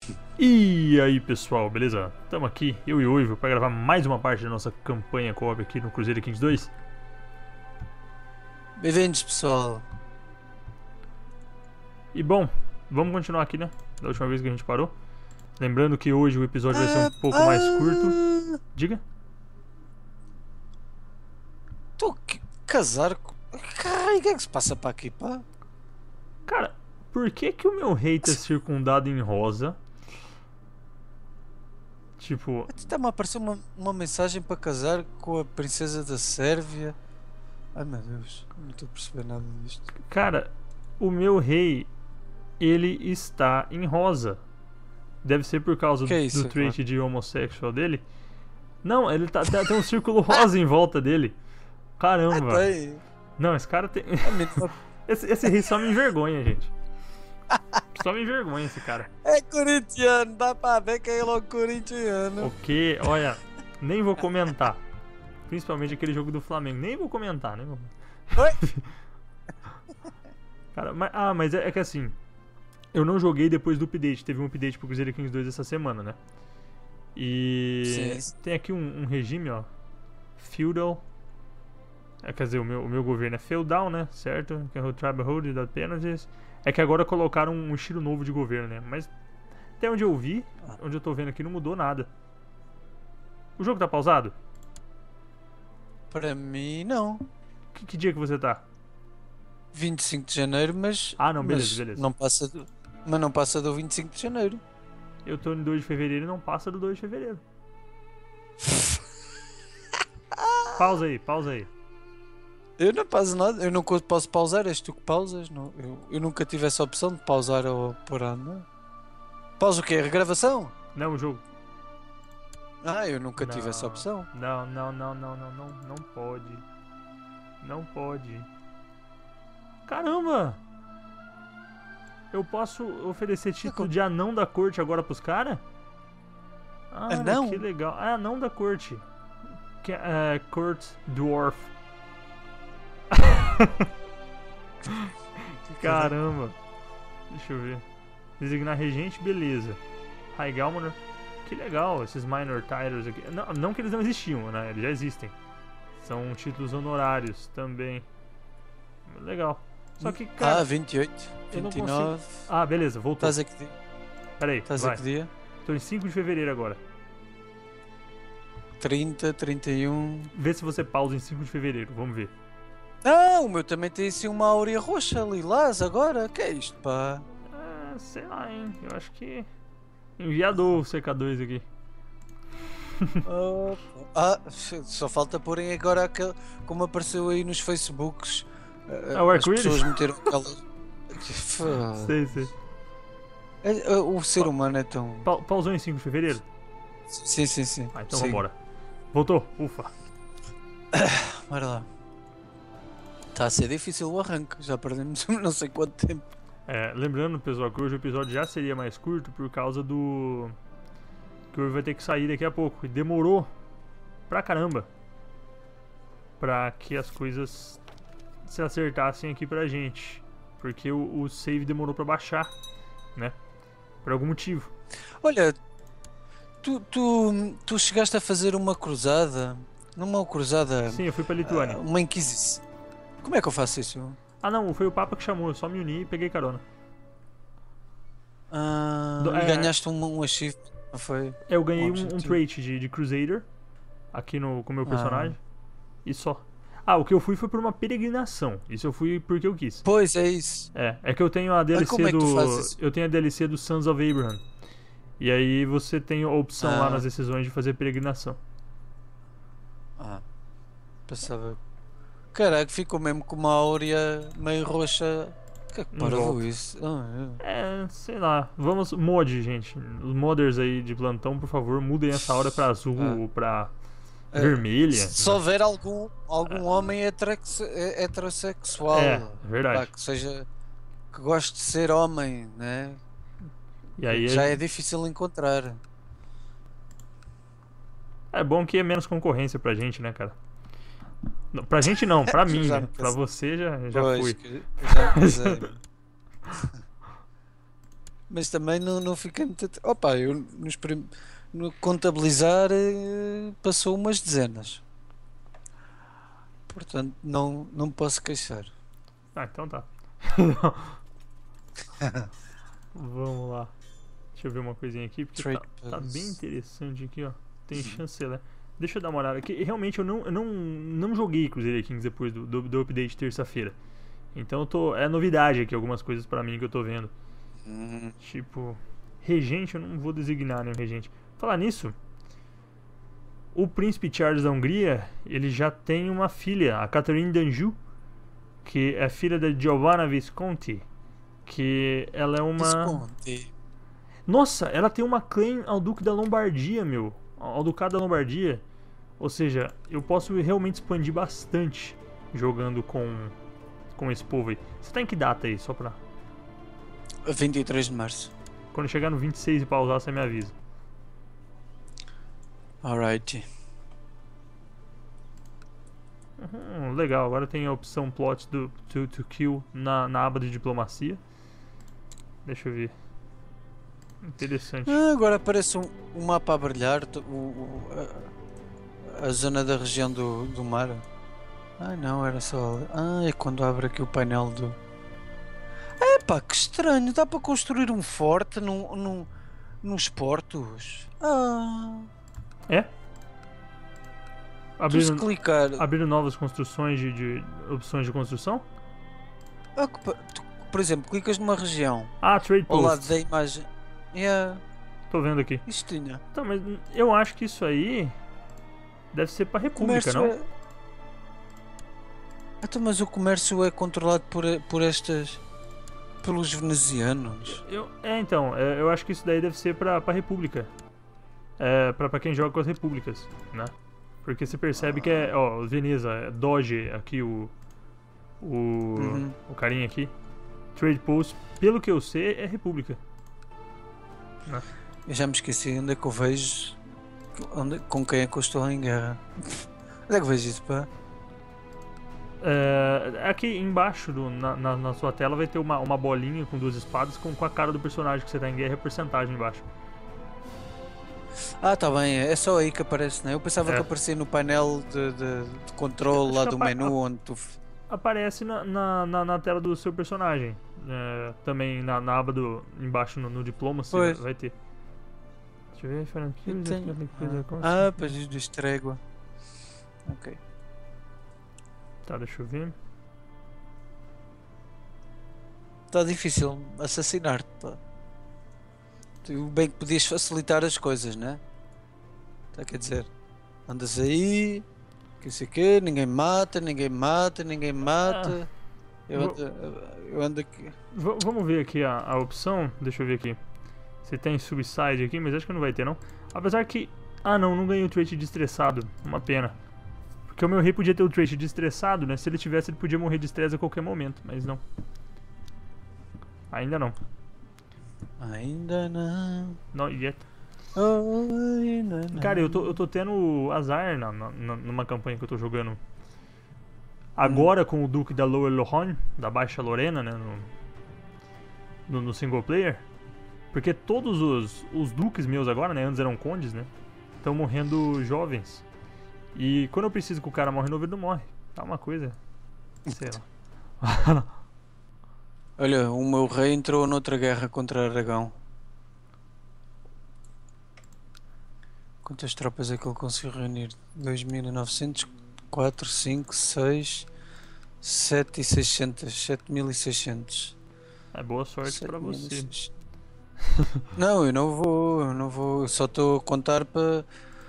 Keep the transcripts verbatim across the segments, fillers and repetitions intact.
E aí pessoal, beleza? Estamos aqui, eu e o Ivo, para gravar mais uma parte da nossa campanha co-op aqui no Crusader Kings dois. Bem-vindos, pessoal. E bom, vamos continuar aqui, né? Da última vez que a gente parou. Lembrando que hoje o episódio vai ser um pouco mais curto. Diga. Estou a casar com... Caralho, o que é que se passa para aqui, pá? Cara, por que que o meu rei tá circundado em rosa? Tipo... Está-me a aparecer uma, uma mensagem para casar com a princesa da Sérvia. Ai meu Deus, não estou a perceber nada disto. Cara, o meu rei, ele está em rosa. Deve ser por causa Que é do, isso, do trait de homossexual dele. Não, ele tá, tá- tem um círculo rosa em volta dele. Ai, Caramba. pai. Não, esse cara tem... A mim não- esse, esse rei só me envergonha, gente. Só me envergonha esse cara. É corintiano, dá para ver que é ele é corintiano. O quê? Olha, nem vou comentar. Principalmente aquele jogo do Flamengo. Nem vou comentar, nem vou... Oi? Cara, mas, ah, mas é, é que assim... Eu não joguei depois do update. Teve um update pro Crusader Kings dois essa semana, né? E... Sim. tem aqui um, um regime, ó. Feudal... É, quer dizer, o meu, o meu governo é feudal, né? Certo? Que é o Tribal Hold da Penalties. É que agora colocaram um estilo novo de governo, né? Mas até onde eu vi, onde eu tô vendo aqui, não mudou nada. O jogo tá pausado? Para mim, não. Que, que dia que você tá? vinte e cinco de janeiro, mas... Ah, não, beleza, mas beleza. Não passa do... Mas não passa do vinte e cinco de janeiro. Eu tô em dois de fevereiro e não passa do dois de fevereiro. Pausa aí, pausa aí. Eu não pauso nada, eu não co- posso pausar, és tu que pausas. Não, eu, eu nunca tive essa opção de pausar ou por ano. Pausa o quê? Regravação? Não, o jogo. Ah, eu nunca tive Não. essa opção. Não, não, não, não, não, não, não pode. Não pode. Caramba! Eu posso oferecer título de anão da corte agora pros caras? Ah, Anão? que legal. Ah, anão da corte. Que é, é Court Dwarf. Caramba. Deixa eu ver. Designar regente, beleza. High Galmoner. Que legal, esses Minor Titles aqui. Não, não que eles não existiam, né? Eles já existem. São títulos honorários também. Legal. Só que, cara... Ah, vinte e oito, eu não vinte e nove. Ah, beleza, voltou. Estás a que dia? Pera aí, Estás a vai. que dia? Tô em cinco de fevereiro agora. trinta, trinta e um. Vê se você pausa em cinco de fevereiro, vamos ver. Ah, o meu também tem assim uma áurea roxa, lilás agora. Que é isto, pá? Ah, sei lá, hein. Eu acho que... Enviador o C K dois aqui. Oh, ah, só falta porem agora aquele, como apareceu aí nos Facebooks. Ah, o As arco-íris? pessoas meteram aquela. Que fa- Sei, sei. É- é- O ser humano é tão. Pa pausou em cinco de fevereiro? Sim, sim, sim. Ah, então Sim. vambora. Voltou, ufa. Bora lá. Está a ser difícil o arranque, já perdemos não sei quanto tempo. É, lembrando, pessoal, que hoje o episódio já seria mais curto por causa do... que o Ivo vai ter que sair daqui a pouco. E demorou pra caramba pra que as coisas se acertassem aqui pra gente. Porque o, o save demorou pra baixar, né? Por algum motivo. Olha, tu, tu, tu chegaste a fazer uma cruzada, numa cruzada, Sim, eu fui pra Lituânia. ah, uma inquisição. Como é que eu faço isso? Ah não, foi o Papa que chamou, eu só me uni e peguei carona. Ah, Do- e é- ganhaste um, um achievement, não foi? Eu ganhei Um um, um objetivo. trait de, de Crusader aqui no, com o meu Ah. personagem. E só. Ah, o que eu fui foi por uma peregrinação. Isso eu fui porque eu quis. Pois é isso. É, é que eu tenho a D L C como é que tu do. fazes isso? Eu tenho a D L C do Sons of Abraham. E aí você tem a opção lá Ah. nas decisões de fazer peregrinação. Ah, pensava. Caraca, ficou mesmo com uma áurea meio roxa. Que Em parou volta. isso? Ah, É, sei lá. Vamos. Mod, gente. Os modders aí de plantão, por favor, mudem essa hora pra azul Ah. ou pra é. vermelha. Se se houver algum, algum homem heterox- eh, heterossexual, É, verdade. pá, que seja que goste de ser homem, né? E aí Já é difícil encontrar. é bom que é menos concorrência pra gente, né, cara? Não, pra gente não, pra mim, Já né? não Pra penso. você já, já Pois, fui. que- já pensei. mas também não, não fiquei muito. at- Opa, eu nos prim- no contabilizar eh, passou umas dezenas. Portanto, não, não posso queixar. Ah, então tá. Vamos lá. Deixa eu ver uma coisinha aqui, porque tá, Trade tá bem Pass. interessante aqui, ó. Tem chanceler. Deixa eu dar uma olhada aqui. Realmente eu não, eu não, não joguei Crusader Kings depois do, do, do update terça-feira. Então eu tô. É novidade aqui, algumas coisas pra mim que eu tô vendo. Hum, Tipo, regente, eu não vou designar nenhum regente. Falar nisso, o príncipe Charles da Hungria, ele já tem uma filha, a Catherine d'Anjou, que é filha da Giovanna Visconti, que ela é uma... Visconti. Nossa, ela tem uma claim ao Duque da Lombardia, meu. Ao Ducado da Lombardia. Ou seja, eu posso realmente expandir bastante jogando com, com esse povo aí. Você tá em que data aí, só pra... vinte e três de março. Quando chegar no vinte e seis e pausar, você me avisa. Alright. Hum, legal, agora tem a opção plot do to, to kill na, na aba de diplomacia. Deixa eu ver. Interessante. Ah, agora aparece um, um mapa a brilhar. t- O, o- a, a zona da região do, do mar. Ah, não, era só. ali. Ah, é quando abre aqui o painel do. Epá, que estranho. Dá para construir um forte num, num, nos portos. Ah. É? Tu se Abriram, clicar. abriram novas construções de, de opções de construção? ocupa- tu, por exemplo, clicas numa região. Ah, trade Ao lado posts. da imagem. Yeah, Tô vendo aqui. isto tinha. Então, mas eu acho que isso aí deve ser pra República, Comércio não? é. Então, mas o comércio é controlado por, por estas. Pelos venezianos. Eu, é, então, é, eu acho que isso daí deve ser pra, pra República. É, pra, pra quem joga com as repúblicas, né? Porque você percebe que é, ó, Veneza, é Doge aqui, o. O. Uhum. O carinha aqui. Trade Post, pelo que eu sei, é República. Eu já me esqueci onde é que eu vejo. Onde, com quem é que eu estou em guerra. Onde é que eu vejo isso, pá? É, aqui embaixo do- na, na, na sua tela vai ter uma, uma bolinha com duas espadas com, com a cara do personagem que você tá em guerra e a porcentagem embaixo. Ah, tá bem, é só aí que aparece, né? Eu pensava É. que aparecia no painel de, de, de controle Acho lá que do apa- menu onde tu. Aparece na, na, na, na tela do seu personagem. É, também na, na aba do. Embaixo no, no diploma vai, Pois. vai ter. Deixa eu ver, Fernando. Eu tenho... Como Ah, assim? pois diz do estrégua. Ok. Tá, deixa eu ver. Está difícil assassinar-te, pá. Tu bem que podias facilitar as coisas, né? Tá, quer dizer, andas aí, que sei quê, ninguém mata, ninguém mata, ninguém mata. eu, vou- ando, eu ando aqui. V- vamos ver aqui a, a opção. Deixa eu ver aqui. Se tem Suicide aqui, mas acho que não vai ter, não. Apesar que. Ah, não, não ganhei o trait de estressado. Uma pena. Porque o meu rei podia ter o trait de estressado, né? Se ele tivesse, ele podia morrer de estresse a qualquer momento, mas não. Ainda não. Ainda não. Not yet. Oh, ainda não. Cara, eu tô, eu tô tendo azar na, na- na- numa campanha que eu tô jogando agora com o Duque da Lower Lorraine, da Baixa Lorena, né? No, no, no single player. Porque todos os, os duques meus agora, né? Antes eram condes, né? Estão morrendo jovens. E quando eu preciso que o cara morre novo, ele não morre. Tá uma coisa. Sei lá. Olha, o meu rei entrou noutra guerra contra Aragão. Quantas tropas é que ele conseguiu reunir? dois mil e novecentos, quatro, cinco, seis, sete e seiscentos. sete mil e seiscentos. É boa sorte pra você. Não, eu não vou, eu não vou, eu só estou a contar para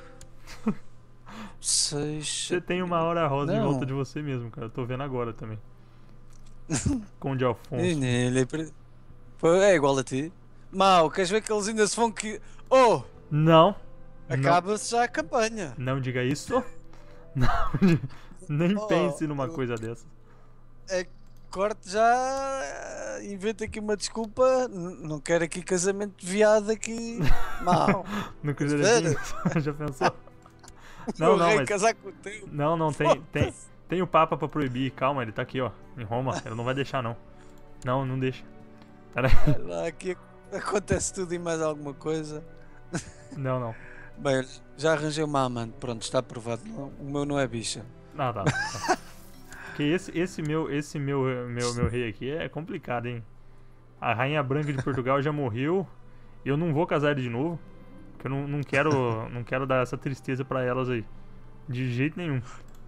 seis. Você tem uma hora rosa em Não. volta de você mesmo, cara. Eu tô vendo agora também. Conde Alfonso. Ele é, pre- Pô, é igual a ti. Mau, queres ver que eles ainda se vão que. Oh! Não. Não, Acaba-se já a campanha. não diga isso. Não, nem Oh, pense numa eu- coisa dessa. É que corte já. Inventa aqui uma desculpa. N- Não quero aqui casamento de viado aqui. Mau. No Cruzeiro Sério? Kings. Já pensou? Não, Não, não, rei mas. casar com o teu. Não, não, tem, tem, tem o Papa pra proibir. Calma, ele tá aqui, ó. Em Roma. Ele não vai deixar, não. Não, não deixa. Pera aí. Lá aqui Acontece tudo e mais alguma coisa. Não, não. Bem, já arranjei uma amante, pronto, está aprovado. Não, o meu não é bicha. Ah, tá. tá. Porque esse, esse, meu, esse meu, meu, meu rei aqui é complicado, hein? A Rainha Branca de Portugal já morreu. Eu não vou casar ele de novo. Porque eu não, não, quero, não quero dar essa tristeza pra elas aí. De jeito nenhum.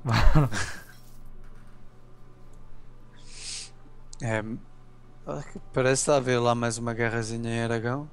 É. Parece que está a haver lá mais uma guerrazinha em Aragão.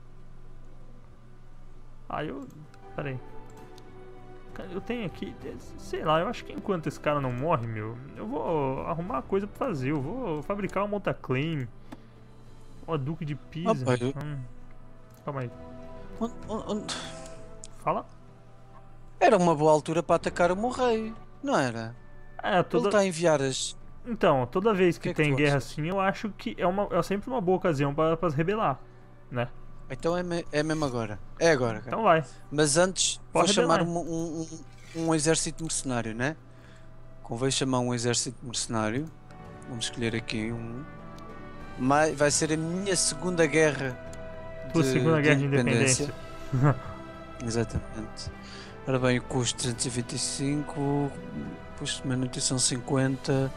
Ah, eu. Pera aí. Eu tenho aqui. Sei lá, eu acho que enquanto esse cara não morre, meu, eu vou arrumar uma coisa pra fazer. Eu vou fabricar uma Motaclaim. Ó, Duque de Pisa. Opa, eu- Hum. Calma aí. Onde- onde- Fala. Era uma boa altura para atacar o meu rei, não era? É, Ele toda. está a enviar as. Então, toda vez que, que é que tem tu guerra achas? assim, eu acho que é, uma, é sempre uma boa ocasião pra, pra se rebelar, né? Então é, me- é mesmo agora. É agora, cara. Então vai. Mas antes vou Pode chamar rebelar. um, um, um, um exército mercenário, né? Convém chamar um exército mercenário. Vamos escolher aqui um. Mai- Vai ser a minha segunda guerra Tua de, Segunda de Guerra de independência. Independência. Exatamente. Ora bem, o custo trezentos e vinte e cinco, custo de manutenção cinquenta.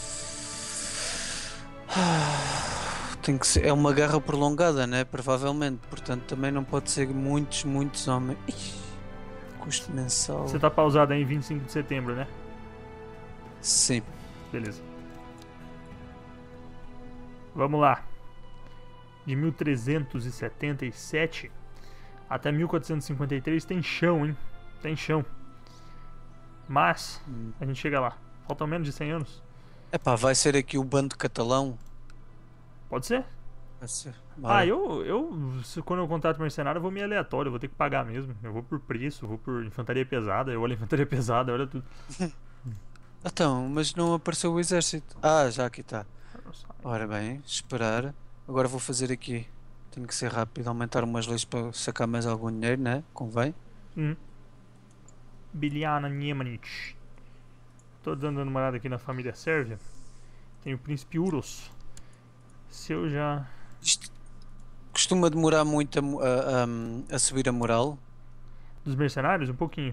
Ah, Tem que ser, é uma guerra prolongada, né? Provavelmente, portanto também não pode ser muitos, muitos homens. Ih, custo mensal. Você tá pausado aí em vinte e cinco de setembro, né? Sim. Beleza. Vamos lá. De mil trezentos e setenta e sete até mil quatrocentos e cinquenta e três tem chão, hein? Tem chão. Mas Hum. a gente chega lá. Faltam menos de cem anos. Epá, vai ser aqui o bando catalão. Pode ser? Vai ser. Ah, Bora. eu, eu se- quando eu contrato mercenário, eu vou meio aleatório, eu vou ter que pagar mesmo. Eu vou por preço, eu vou por infantaria pesada, eu olho a infantaria pesada, olha tudo. Então, mas não apareceu o exército. Ah, já aqui está. Ora bem, esperar. Agora vou fazer aqui. Tenho que ser rápido, aumentar umas leis para sacar mais algum dinheiro, né? Convém. Hum. Biljana Njemanic. Tô dando uma olhada aqui na família Sérvia. Tem o príncipe Uros. Se eu já. Isto costuma demorar muito a, mo- a- a- a subir a moral. Dos mercenários? Um pouquinho.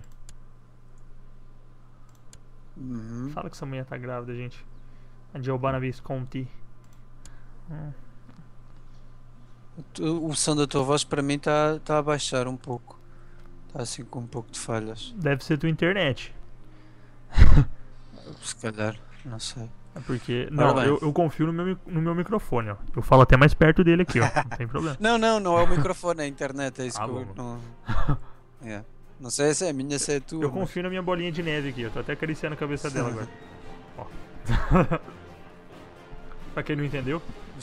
Uhum. Fala que essa mulher tá grávida, gente. A Giovanna Visconti. Hum. Tu- O som da tua voz para mim está tá a baixar um pouco. Está assim com um pouco de falhas. Deve ser tua internet. Se calhar, não sei. É porque. Ora Não, bem. eu, eu confio no meu, mi- no meu microfone, ó. Eu falo até mais perto dele aqui, ó. Não tem problema. Não, não, não é o microfone, é a internet, é isso Ah, que eu bom. não. É. Não sei se é a minha, se é a tua. Eu mas- confio na minha bolinha de neve aqui, eu tô até acariciando a cabeça dela agora. Ó. Pra quem não entendeu,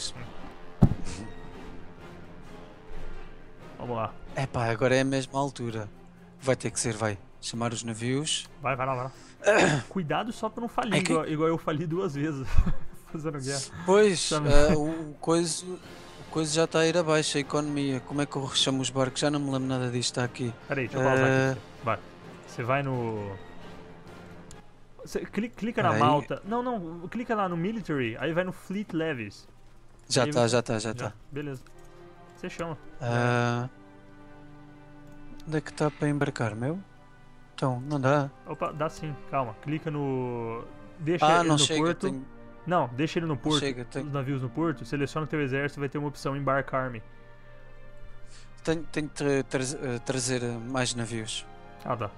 vamos lá. Epá, agora é a mesma altura. Vai ter que ser, vai. Chamar os navios. Vai, vai lá, vai lá. Cuidado só pra não falir, É que- igual, igual eu fali duas vezes. Fazendo guerra. Pois, Também. ah, o, o coisa, o coisa já está a ir abaixo, a economia. Como é que eu chamo os barcos? Já não me lembro nada disto, está aqui. Pera aí, deixa eu pausar Eh, aqui. pra você. Vai. Você vai no. Você cli- clica na Peraí. Malta. Não, não, clica lá no Military, aí vai no Fleet Levies. Já Aí está, você- já está, já Já, está. beleza. Você chama. Ah, onde é que está para embarcar, meu? Então, não dá. Opa, dá sim, calma. Clica no. Deixa Ah, ele não no chega. porto. Tenho... Não, deixa ele no porto. chega, tem- Os navios no porto, seleciona o teu exército, vai ter uma opção Embark Army. Tenho, tenho que tra- tra- eh, trazer eh, mais navios. Ah, tá.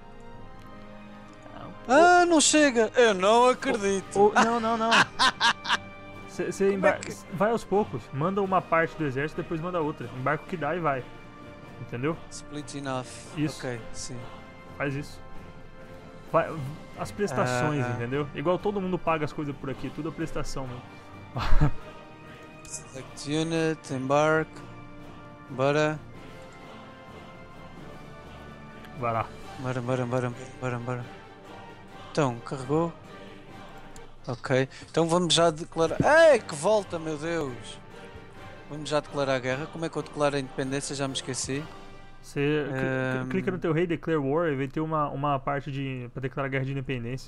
Ah, não chega! Eu não acredito! Ou, não, não, não. Você Como é embar... que- vai aos poucos. Manda uma parte do exército, depois manda outra. Embarca o que dá e vai. Entendeu? Split enough. Isso. Ok, sim. Faz isso. Vai... As prestações, Ah. entendeu? Igual todo mundo paga as coisas por aqui, tudo é prestação, mano. Select unit, embark. Bora. Vai lá. Bora, bora, bora, bora, bora. Então, carregou. Ok. Então vamos já declarar. Ei, que volta, meu Deus! Vamos já declarar a guerra. Como é que eu declaro a independência? Já me esqueci. Você cli- Ehm. clica no teu rei, Declare War, e vai ter uma, uma parte de pra declarar guerra de independência.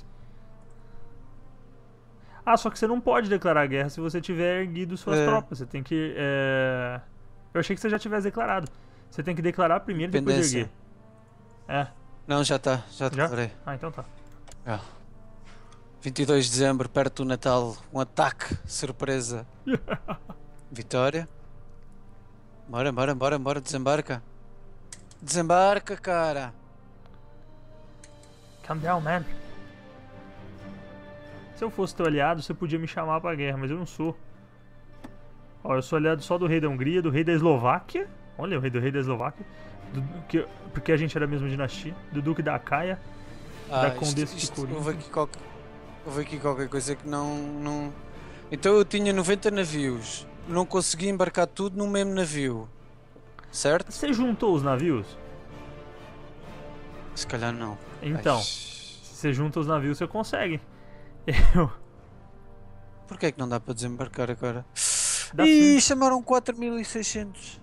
Ah, só que você não pode declarar guerra se você tiver erguido suas É. tropas. Você tem que. É... Eu achei que você já tivesse declarado. Você tem que declarar primeiro e depois Independência. erguer. É. Não, já está, já Já? declarei. Ah, então tá. Já. vinte e dois de dezembro, perto do Natal, um ataque, surpresa. Vitória. Bora, bora, bora, bora, desembarca. Desembarca, cara. Calm down, man. Se eu fosse teu aliado, você podia me chamar pra guerra, mas eu não sou. Ó, eu sou aliado só do rei da Hungria, do rei da Eslováquia. Olha, o rei do rei da Eslováquia. Do, que, porque a gente era a mesma dinastia. Do duque da Acaia. Da Ah, Condessa isto, de isto, Corinto. houve, aqui qualquer, houve aqui qualquer coisa que não, não... Então eu tinha noventa navios. Não consegui embarcar tudo no mesmo navio. Certo? Você juntou os navios? Se calhar não. Então, Ai, se você junta os navios, você consegue. Eu... Porquê é que não dá para desembarcar agora? Dá Ih, sim. chamaram quatro mil e seiscentos.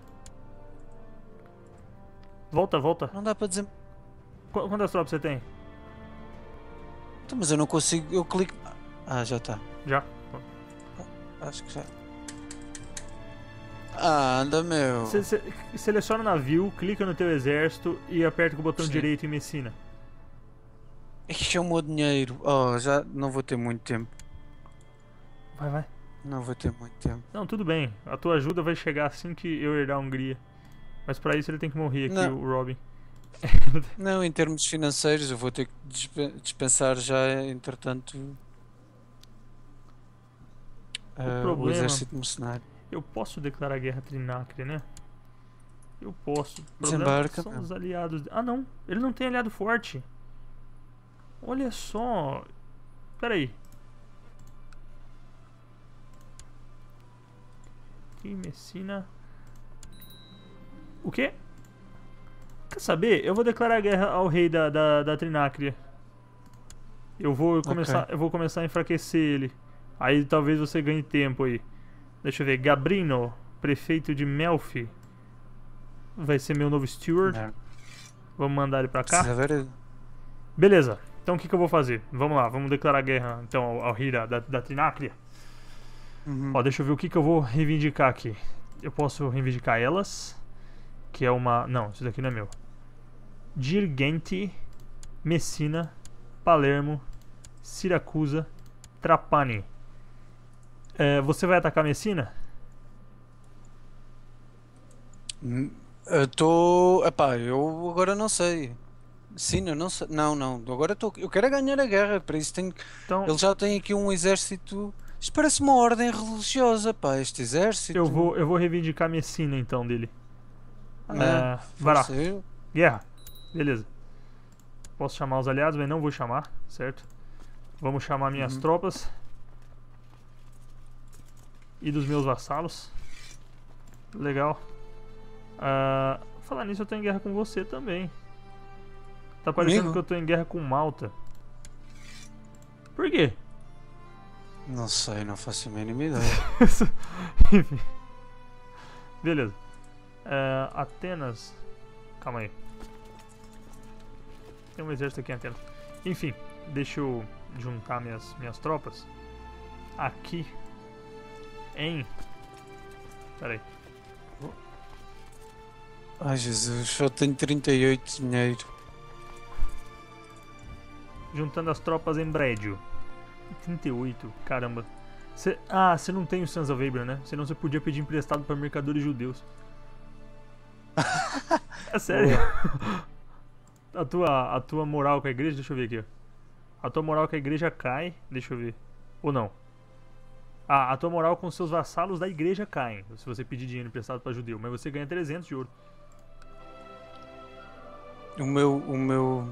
Volta, volta. Não dá para desem... Qu- Quantas tropas você tem? Então, mas eu não consigo... Eu clico... Ah, já está. Já. Acho que já... Ah, anda, meu. Você você seleciona o navio, clica no teu exército e aperta com o botão Sim. direito em Messina. Ixi, é o meu dinheiro. Oh, já não vou ter muito tempo. Vai, vai. Não vou ter muito tempo. Não, tudo bem. A tua ajuda vai chegar assim que eu herdar a Hungria. Mas pra isso ele tem que morrer aqui, Não. o Robin. Não, em termos financeiros, eu vou ter que dispe- dispensar já, entretanto, ah, o problema- exército mercenário. Eu posso declarar guerra a Trinacria, né? Eu posso. O problema Desembarca, são meu. os aliados. Ah, não. Ele não tem aliado forte. Olha só. Pera aí. Aqui, Messina. O quê? Quer saber? Eu vou declarar guerra ao rei da, da, da Trinacria. Eu vou começar, eu vou começar a enfraquecer ele. Aí talvez você ganhe tempo aí. Deixa eu ver. Gabrino, prefeito de Melfi. Vai ser meu novo steward. Não, Vamos mandar ele pra cá. precisa ver. Beleza. Então o que, que eu vou fazer? Vamos lá, vamos declarar guerra então ao, ao rei da, da, da Trinacria. Uhum. Ó, deixa eu ver o que, que eu vou reivindicar aqui. Eu posso reivindicar elas. Que é uma... Não, isso daqui não é meu. Girgenti, Messina, Palermo, Siracusa, Trapani. É, você vai atacar Messina? Hum, Eu estou. Epá, eu agora não sei. Sim, eu não sei. Não, não. Agora estou. Eu quero é ganhar a guerra. Para isso tenho. Então Ele já tem aqui um exército. Isto parece uma ordem religiosa, pá. Este exército. eu vou, eu vou reivindicar Messina então dele. Ah, É, vai lá. força, eu- Guerra. Beleza. Posso chamar os aliados, mas não vou chamar, certo? Vamos chamar minhas Uhum. tropas. E dos meus vassalos. Legal. Ah, falar nisso, eu tô em guerra com você também. Tá parecendo Comigo? que eu tô em guerra com Malta. Por quê? Não sei, não faço a mínima ideia. Enfim. Beleza. É, Atenas. Calma aí. Tem um exército aqui em Atenas. Enfim, deixa eu juntar minhas, minhas tropas. Aqui. Em. Pera aí. Ai Jesus, só tenho trinta e oito de dinheiro. Juntando as tropas em Brédio. trinta e oito, caramba. Cê, ah, você não tem o Sons of Abraham, né? Senão você podia pedir emprestado para mercadores judeus. É sério. A tua, a tua moral com a igreja, deixa eu ver aqui. Ó. A tua moral com a igreja cai, deixa eu ver. Ou não. Ah, a tua moral com seus vassalos da igreja cai. Se você pedir dinheiro emprestado para judeu. Mas você ganha trezentos de ouro. O meu. O meu.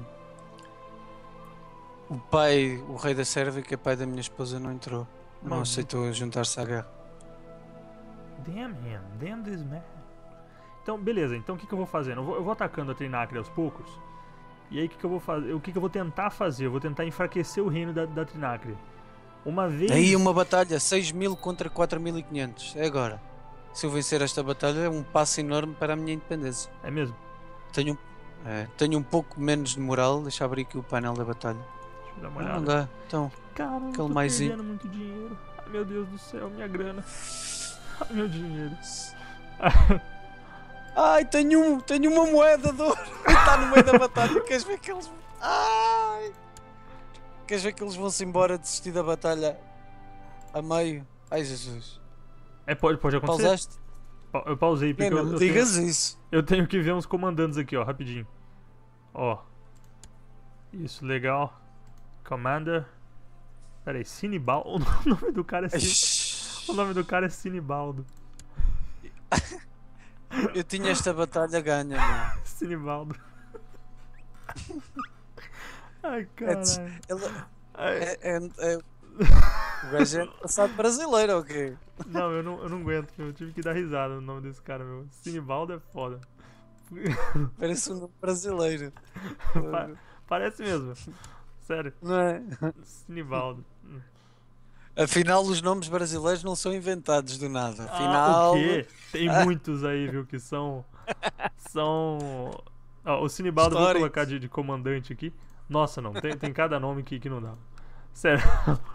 O pai, o rei da Sérvia, que é pai da minha esposa, não entrou. Não Mano. aceitou juntar-se à guerra. Damn him, damn this man. Então, beleza, então o que, que eu vou fazendo? Eu vou, eu vou atacando a Trinacria aos poucos. E aí o que, que eu vou fazer? O que, que eu vou tentar fazer? Eu vou tentar enfraquecer o reino da, da Trinacria. Uma vez. Aí uma batalha, seis mil contra quatro mil e quinhentos. É agora. Se eu vencer esta batalha, é um passo enorme para a minha independência. É mesmo? Tenho, é, tenho um pouco menos de moral. Deixa eu abrir aqui o painel da batalha. Deixa eu dar uma Não, olhada. não dá. Então, Caramba, Aquele tô maisinho. perdendo muito dinheiro. Ai, meu Deus do céu, minha grana. Ai, meu dinheiro. Ai, tenho, um, tenho uma moeda de ouro. Está no meio da batalha. Queres ver que eles. Ai! Queres ver que eles vão-se embora desistir da batalha a meio? Ai, Jesus. É, pode, pode acontecer. Pausaste? Pa- Eu pausei porque Nem, eu, não me eu digas tenho, isso. eu tenho que ver uns comandantes aqui, ó, rapidinho. Ó. Isso, legal. Commander. Pera aí, Sinibaldo. O nome do cara é Sin... O nome do cara é Sinibaldo. Eu tinha esta batalha ganha, mano. Sinibaldo. Ai, É, caralho. ele- Ai. é, é, é, o gajo é passado brasileiro, ok? Não, eu não, eu não aguento, meu. Eu tive que dar risada no nome desse cara, meu. Sinibaldo é foda. Parece um nome brasileiro. Pa- Parece mesmo. Sério. Não é? Sinibaldo. Hum. Afinal, os nomes brasileiros não são inventados do nada. Ah, Afinal. o quê? Tem muitos aí, viu, que são. São. Ó, o Sinibaldo eu vou Históricos. colocar de, de comandante aqui. Nossa, não. Tem, tem cada nome que, que não dá. Sério.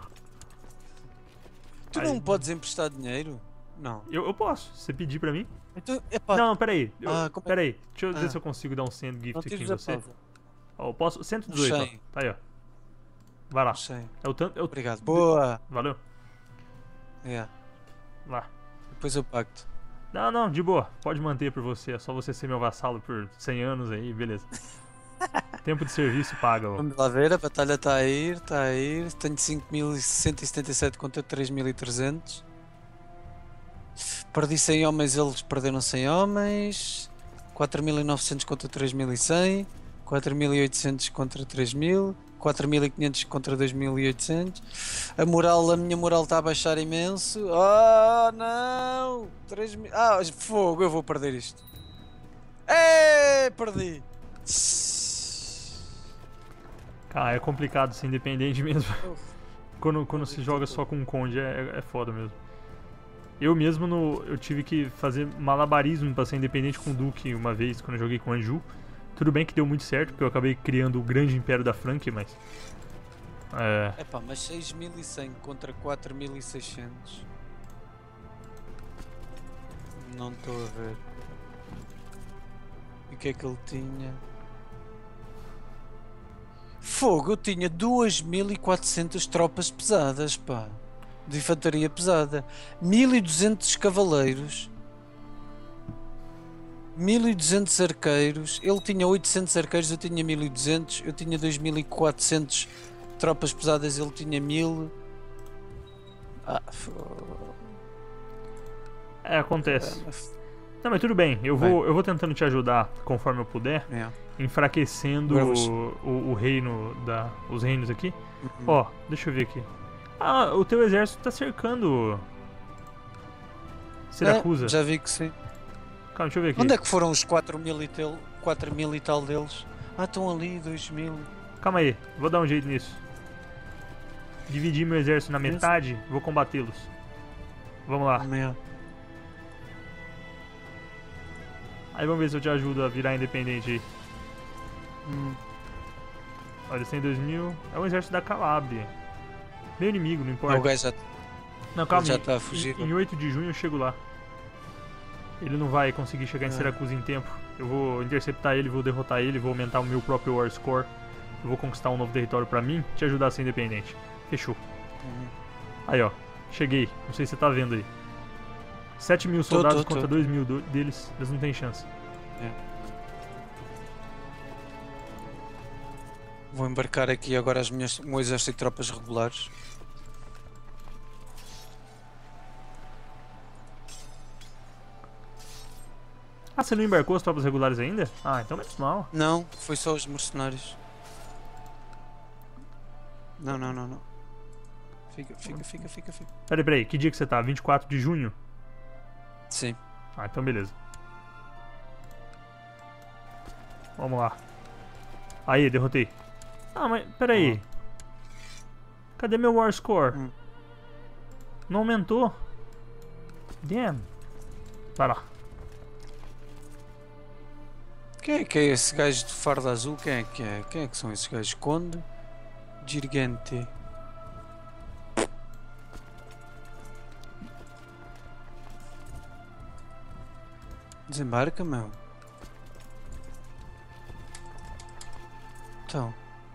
Tu Aí- não podes emprestar dinheiro? Não. Eu, eu posso. Se você pedir pra mim. Então, epá, Não, peraí. Eu, Ah, como é- Peraí. Deixa eu ver Ah. se eu consigo dar um send gift não aqui tires em a você. pausa. Ó, eu posso. cento e dezoito, ó. cem. Tá aí, ó. Vai lá. Não sei. É o tanto. É o... Obrigado. Boa. Valeu. Yeah. Lá. Depois eu pacto. Não, não, de boa. Pode manter por você. É só você ser meu vassalo por cem anos aí, beleza. Tempo de serviço paga, ó. Vamos lá ver, a batalha está a ir, está a ir. Tenho cinco mil cento e setenta e sete contra três mil e trezentos. Perdi cem homens, eles perderam cem homens. quatro mil e novecentos contra três mil e cem. quatro mil e oitocentos contra três mil. quatro mil e quinhentos contra dois mil e oitocentos. A moral, a minha moral está a baixar imenso. Oh não! três mil. Ah, fogo, eu vou perder isto. É, perdi. Ah, é complicado ser independente mesmo. Uf. Quando, quando se joga só com um conde é, é foda mesmo. Eu mesmo no, eu tive que fazer malabarismo pra ser independente com o Duque uma vez quando eu joguei com o Anjou. Tudo bem que deu muito certo, porque eu acabei criando o grande império da Frank, mas. É. Epá, mas seis mil e cem contra quatro mil e seiscentos. Não estou a ver. E o que é que ele tinha? Fogo, eu tinha duas mil e quatrocentas tropas pesadas, pá. De infantaria pesada. mil e duzentos cavaleiros. mil e duzentos arqueiros. Ele tinha oitocentos arqueiros, eu tinha mil e duzentos. Eu tinha dois mil e quatrocentos tropas pesadas, ele tinha mil. Ah, fo- É, acontece. caramba. Não, mas tudo bem, eu vou, eu vou tentando te ajudar conforme eu puder, É. enfraquecendo Agora você- o, o, o reino da. Os reinos aqui. Uhum. Ó, deixa eu ver aqui. Ah, o teu exército tá cercando. Siracusa. É, já vi que sim. Calma, deixa eu ver aqui. Onde é que foram os quatro mil e tal, quatro mil e tal deles? Ah, estão ali, dois mil. Calma aí, vou dar um jeito nisso. Dividir meu exército na metade, vou combatê-los. Vamos lá. Meu. Aí vamos ver se eu te ajudo a virar independente aí. Hum. Olha, cem e dois mil. É um exército da Calábria. Meu inimigo, não Ah, importa. o gajo já, Não, calma já aí. está a fugir. Em, em oito de junho eu chego lá. Ele não vai conseguir chegar em Ah. Siracusa em tempo. Eu vou interceptar ele, vou derrotar ele, vou aumentar o meu próprio War Score. Eu vou conquistar um novo território pra mim, te ajudar a ser independente. Fechou. Uhum. Aí, ó. Cheguei. Não sei se você tá vendo aí. sete mil Tô, soldados tô, tô. contra dois mil do- deles. Eles não têm chance. Vou embarcar aqui agora as minhas, o meu exército de tropas regulares. Ah, você não embarcou as tropas regulares ainda? Ah, então menos mal. Não, foi só os mercenários. Não, não, não, não. Fica, fica, fica, fica, fica. Peraí, peraí. Que dia que você tá? vinte e quatro de junho? Sim. Ah, então beleza. Vamos lá. Aí, derrotei. Ah, mas peraí. Cadê meu War Score? Hum. Não aumentou. Damn. Vai lá. Quem é que é esse gajo de farda azul? Quem é que é? Quem é que são esses gajos? Conde? Girgente. Desembarca, meu. Então.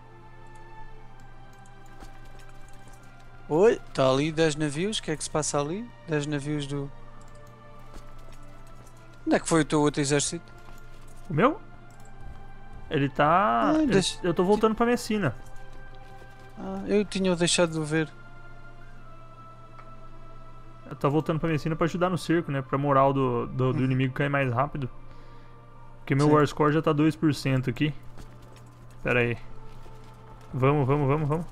Oi, está ali dez navios. O que é que se passa ali? dez navios do. Onde é que foi o teu outro exército? O meu? Ele tá. Ah, ele- deixa- Eu tô voltando pra Messina. Ah, eu tinha deixado de o ver. Eu tô voltando pra Messina pra ajudar no cerco, né? Pra moral do, do, do Uhum. inimigo cair mais rápido. Porque meu Sim. War Score já tá dois por cento aqui. Pera aí. Vamos, vamos, vamos, vamos.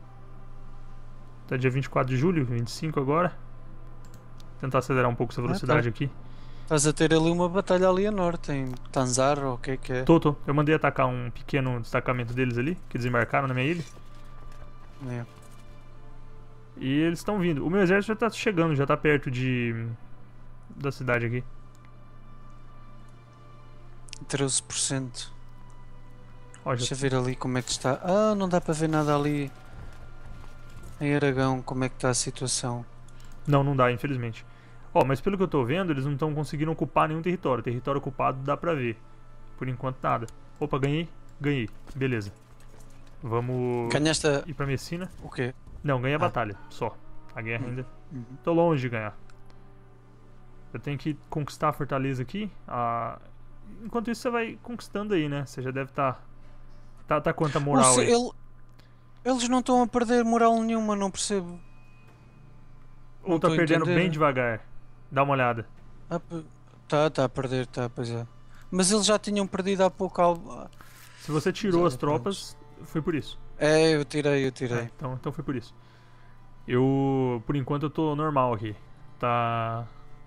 Tá dia vinte e quatro de julho, vinte e cinco agora. Tentar acelerar um pouco essa velocidade tá. aqui. Estás a ter ali uma batalha ali a norte, em Tanzar, ou o que é que é? Tô, tô. Eu mandei atacar um pequeno destacamento deles ali, que desembarcaram na minha ilha. É. E eles estão vindo. O meu exército já tá chegando, já tá perto de. Da cidade aqui. treze por cento. Ó, já... Deixa eu ver ali como é que está. Ah, não dá para ver nada ali. Em Aragão, como é que está a situação? Não, não dá, infelizmente. Ó, mas pelo que eu tô vendo, eles não estão conseguindo ocupar nenhum território. Território ocupado dá pra ver. Por enquanto, nada. Opa, ganhei? Ganhei. Beleza. Vamos Ganhaste a... ir pra Messina. o quê? Não, ganhei a Ah. batalha, só. A guerra Hum. ainda. Uhum. Tô longe de ganhar. Eu tenho que conquistar a fortaleza aqui. Ah, enquanto isso, você vai conquistando aí, né? Você já deve estar. Tá... Tá, tá quanta moral Nossa, aí? ele- Eles não estão a perder moral nenhuma, não percebo. Ou não tá tô a perdendo entender. bem devagar? Dá uma olhada. Ah, p- tá, tá a perder, tá, pois é. Mas eles já tinham perdido há pouco. Al... Se você tirou Mas, as é, tropas, foi por isso. É, eu tirei, eu É, tirei. então, então foi por isso. Eu, por enquanto, eu tô normal aqui. Tá.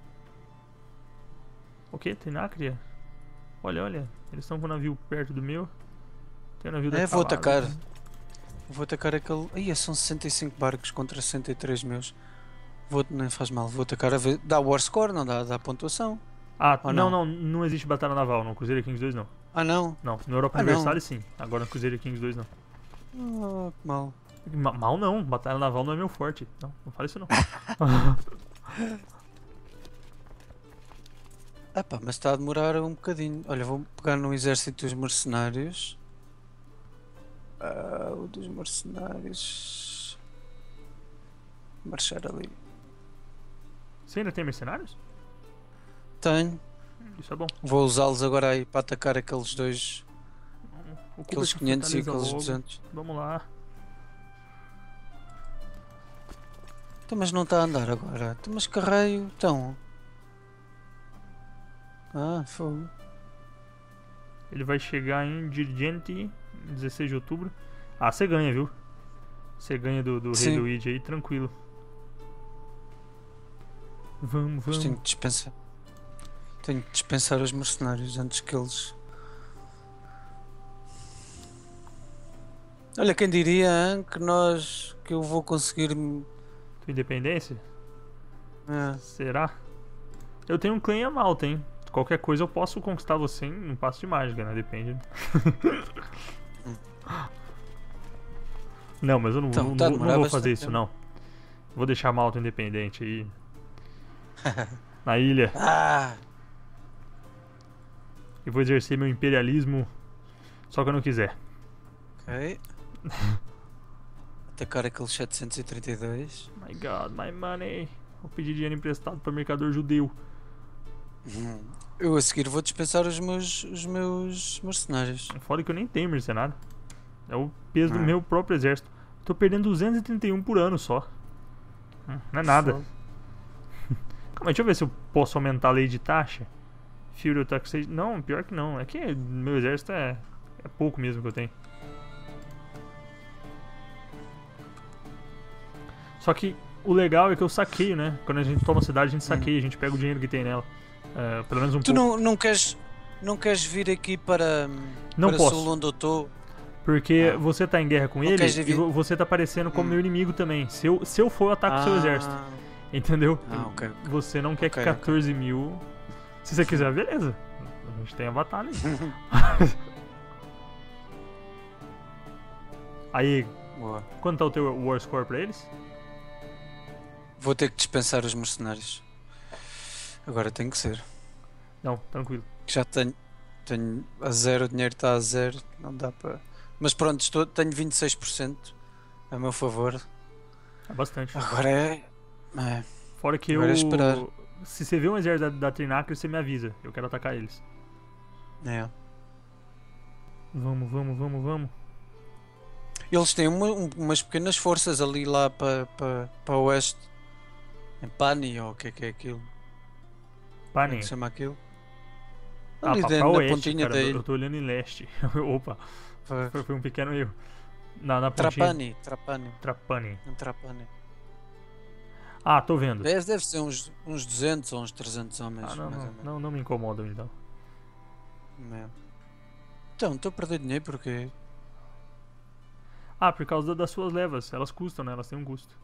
O que? Trinacria? Olha, olha. Eles estão com o navio perto do meu. Tem o navio da É, vou Calada atacar. também. Vou atacar aquele. Aí são sessenta e cinco barcos contra sessenta e três meus. Vou, nem faz mal, vou atacar a ver. Dá war score, não dá, dá pontuação. Ah, Ou não, não? não, não existe batalha naval no Cruzeiro Kings dois, não. Ah não? Não, no Europa Ah, não. Universale sim. Agora no Cruzeiro Kings dois, não. Ah, que mal. Ma- Mal não, batalha naval não é meu forte. Não, não fala isso não. Ah pá, mas está a demorar um bocadinho. Olha, vou pegar no exército dos mercenários. Ah, o dos mercenários. Marchar ali. Você ainda tem mercenários? Tenho. Isso é bom. Vou usá-los agora aí para atacar aqueles dois. Ocupa Aqueles essa quinhentos e fortaleza aqueles logo. duzentos. Vamos lá. Então, mas não está a andar agora. Então, mas carreio. Então. Ah, fogo. Ele vai chegar em Dirigente, dezesseis de outubro. Ah, você ganha, viu? Você ganha do, do Rei Sim. Luigi aí, tranquilo. Vamos, Mas vamos. tenho que dispensar. Tenho que dispensar os mercenários antes que eles. Olha, quem diria hein, que nós. Que eu vou conseguir. Tua independência? É, Será? Eu tenho um clã em Malta, hein? Qualquer coisa eu posso conquistar você em um passo de mágica, né? Depende. Não, mas eu não, Então, não, tá a não demorar vou bastante fazer isso, tempo. não. Vou deixar Malta independente aí. Na ilha. Ah! E vou exercer meu imperialismo só quando eu quiser. Ok. Atacar aqueles setecentos e trinta e dois. My God, my money. Vou pedir dinheiro emprestado para mercador judeu. Hum. Eu a seguir vou dispensar os meus, os meus mercenários. Fora que eu nem tenho mercenário. É o peso do Ah. meu próprio exército. Tô perdendo duzentos e trinta e um por ano só. Hum, Não é nada. Fogo. Calma aí, deixa eu ver se eu posso aumentar a lei de taxa. Fury Taxation. Não, pior que não. É que meu exército é, é pouco mesmo que eu tenho. Só que o legal é que eu saqueio, né? Quando a gente toma a cidade, a gente saqueia, a gente pega o dinheiro que tem nela. É, pelo menos um Tu pouco. não, não, queres, não queres vir aqui para, Não para posso. Sul onde eu estou? Porque Ah. você tá em guerra com Não ele queres e dividir? vo- você tá parecendo como Hum. meu inimigo também. Se eu, se eu for, eu ataco o seu exército. Entendeu? Ah, ok, ok. Você não quer Ok, que ok. quatorze mil. Se você quiser, beleza. A gente tem a batalha aí. Aí, Boa. quanto tá o teu War Score pra eles? Vou ter que dispensar os mercenários. Agora tem que ser. Não, tranquilo. Que já tenho, tenho a zero, o dinheiro está a zero, não dá para. Mas pronto, estou, tenho vinte e seis por cento a meu favor. É bastante. Agora é. é Fora que agora eu. é esperar. Se você vê um exército da, da Trinacre, você me avisa. Eu quero atacar eles. É. Vamos, vamos, vamos, vamos. Eles têm uma- um- umas pequenas forças ali lá para pa, pa oeste. Em Pani, ou o que é que é aquilo? Como é Panem. que se chama aquilo? Ah, Ali pra, dentro, pra na oeste, pontinha cara. da Eu ilha. tô olhando em leste. Opa, Pa- foi, foi um pequeno erro. Na, na pontinha. Trapani, Trapani. Trapani. Em Trapani. Ah, tô vendo. Deve, deve ser uns, uns duzentos ou uns trezentos homens. Ah, não, mais ou não, menos. não, não me incomodam então. É. Então, estou a perder dinheiro porque. Ah, por causa da- das suas levas. Elas custam, né? Elas têm um custo.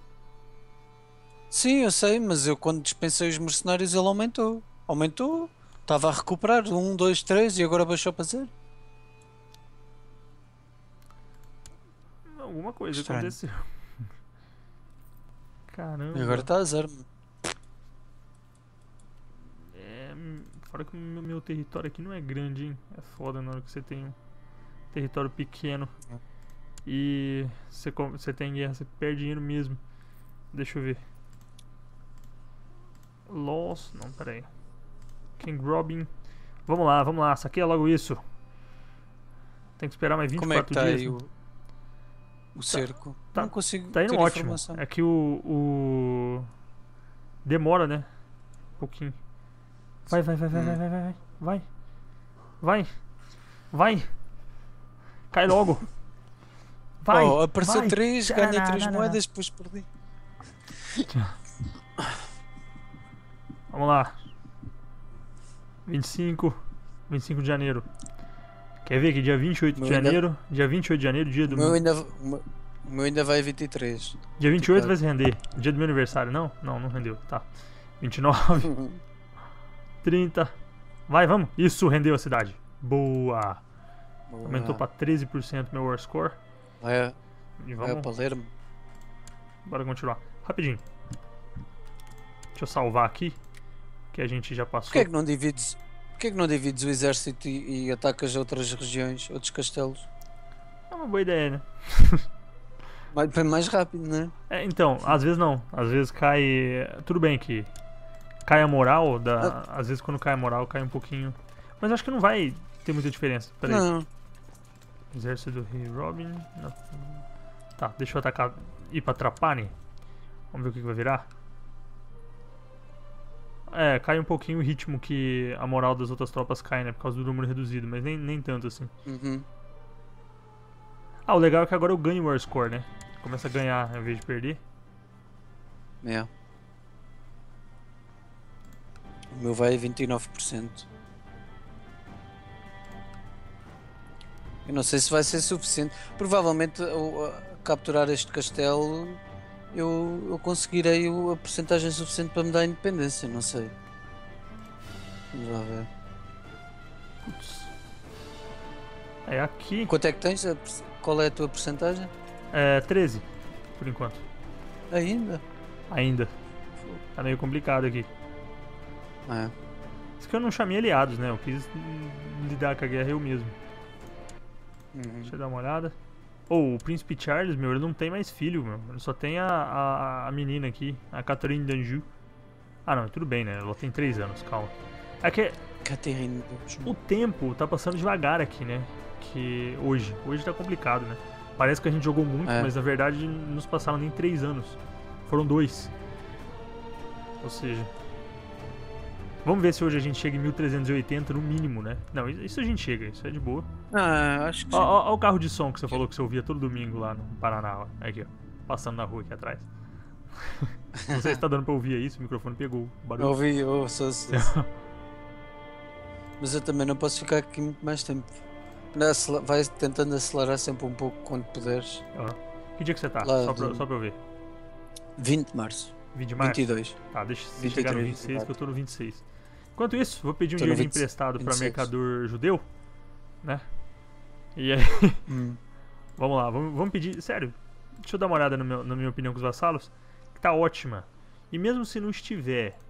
Sim, eu sei, mas eu quando dispensei os mercenários ele aumentou. Aumentou. Estava a recuperar um, dois, três e agora baixou para zero. Alguma coisa Estranho. aconteceu. Caramba. E agora está a zero. É, hum, fora que o meu, meu território aqui não é grande, hein? É foda na hora que você tem um território pequeno. É. E você, com- você tem guerra, você perde dinheiro mesmo. Deixa eu ver. Loss. Não, pera aí. King Robin. Vamos lá, vamos lá. Saqueia logo isso. Tem que esperar mais Como é que vinte e quatro está dias. aí o, o cerco? tá- Não consigo Tá indo ter ótimo. informação. É que o, o. Demora, né? Um pouquinho. Vai, vai, vai, vai, Hum. vai, vai, vai, vai. Vai. Vai. Cai logo. Vai. Oh, apareceu vai. três, ganhei três Tcharararara. moedas, depois perdi. Vamos lá. vinte e cinco. vinte e cinco de janeiro. Quer ver que dia vinte e oito de Meu ainda- janeiro. Dia vinte e oito de janeiro, dia O do meu meu. ainda, o meu- o meu ainda vai a vinte e três. Dia vinte e oito vai se render. Dia do meu aniversário. Não? Não, não rendeu. Tá. vinte e nove. trinta. Vai, vamos. Isso, rendeu a cidade. Boa. Aumentou pra treze por cento meu war score. Vai, a- E vai a vamos. Palermo. Bora continuar. Rapidinho. Deixa eu salvar aqui. Que a gente já passou. Porquê é que não divides, porquê é que não divides o exército e, e atacas outras regiões, outros castelos? É uma boa ideia, né? Vai bem mais rápido, não é? É, então, às vezes não. Às vezes cai. Tudo bem que cai a moral. Da... Às vezes quando cai a moral cai um pouquinho. Mas acho que não vai ter muita diferença. Pera aí. Não. Exército do Rei Robin. Não. Tá, deixa eu atacar. Ir pra Trapani. Vamos ver o que, que vai virar. É, cai um pouquinho o ritmo que a moral das outras tropas cai, né? Por causa do número reduzido, mas nem, nem tanto assim. Uhum. Ah, o legal é que agora eu ganho o War Score, né? Começa a ganhar em vez de perder. É. O meu vai a vinte e nove por cento. Eu não sei se vai ser suficiente. Provavelmente ao a capturar este castelo eu, eu conseguirei o- a porcentagem suficiente para me dar a independência, não sei. Vamos lá ver. Putz. É aqui. Quanto é que tens? A perce- Qual é a tua porcentagem? É treze, por enquanto. Ainda? Ainda. Tá meio complicado aqui. É. Isso que eu não chamei aliados, né? Eu quis hum, lidar com a guerra eu mesmo. Uhum. Deixa eu dar uma olhada. Oh, o Príncipe Charles, meu, ele não tem mais filho, meu. Ele só tem a, a, a menina aqui, a Catherine d'Anjou. Ah, não, tudo bem, né? Ela tem três anos, calma. É que Catherine. o tempo tá passando devagar aqui, né? Que hoje. Hoje tá complicado, né? Parece que a gente jogou muito, É. mas na verdade não nos passaram nem três anos. Foram dois. Ou seja. Vamos ver se hoje a gente chega em mil trezentos e oitenta no mínimo, né? Não, isso a gente chega, isso é de boa. Ah, acho que Ó, sim. ó, ó o carro de som que você falou que você ouvia todo domingo lá no Paraná, ó. Aqui, ó. Passando na rua aqui atrás. Não sei se tá dando pra ouvir aí, se o microfone pegou o Eu barulho. ouvi, eu ouço, ouço, ouço. Mas eu também não posso ficar aqui muito mais tempo. Acela- Vai tentando acelerar sempre um pouco quando puderes. Ó. Que dia que você tá? Lá Só pra, do- só pra eu ver. vinte de março. vinte de março? vinte e dois. Tá, deixa você vinte e chegar no três, vinte e seis, exato. que eu tô no vinte e seis. Enquanto isso, vou pedir um Tô no dinheiro vinte emprestado pra vinte e seis. mercador judeu, né? E aí, Hum. vamos lá, vamos, vamos pedir. Sério, deixa eu dar uma olhada no meu- na minha opinião com os vassalos, que tá ótima. E mesmo se não estiver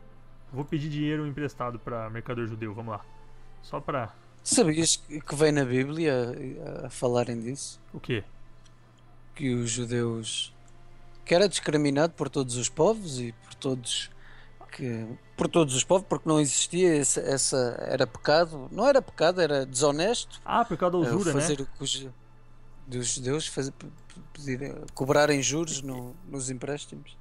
Vou pedir dinheiro emprestado pra mercador judeu, vamos lá. Só pra... Sabias que que vem na Bíblia a, a falarem disso? O quê? Que os judeus. Que era discriminado por todos os povos e por todos. Que, por todos os povos, porque não existia essa, essa. Era pecado. Não era pecado, era desonesto. Ah, por causa da eh, usura, fazer né? o que os. Dos judeus fazer, p- p- pedir, cobrarem juros no- nos empréstimos.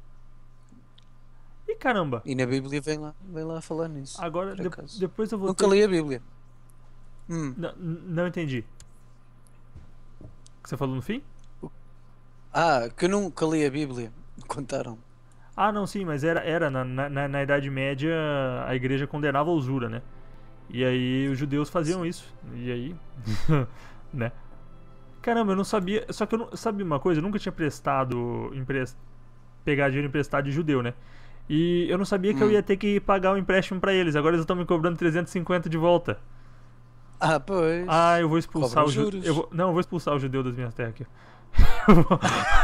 Ih, caramba. E na Bíblia vem lá, vem lá falar nisso. Agora, Por de- acaso. depois eu vou Nunca ter... li a Bíblia. Hum. Não, não entendi. O que você falou no fim? Ah, que eu nunca li a Bíblia. Contaram. Ah, não, sim, mas era, era na, na, na Idade Média a igreja condenava a usura, né? E aí os judeus faziam isso. E aí, né? Caramba, eu não sabia. Só que eu não sabia uma coisa, eu nunca tinha prestado. Empres, pegar dinheiro emprestado de judeu, né? E eu não sabia que eu Hum. ia ter que pagar o empréstimo pra eles. Agora eles estão me cobrando trezentos e cinquenta de volta. Ah, pois. Ah, eu vou expulsar Cobram o judeu. juros. Eu vou, não, eu vou expulsar o judeu das minhas terras aqui. Eu vou-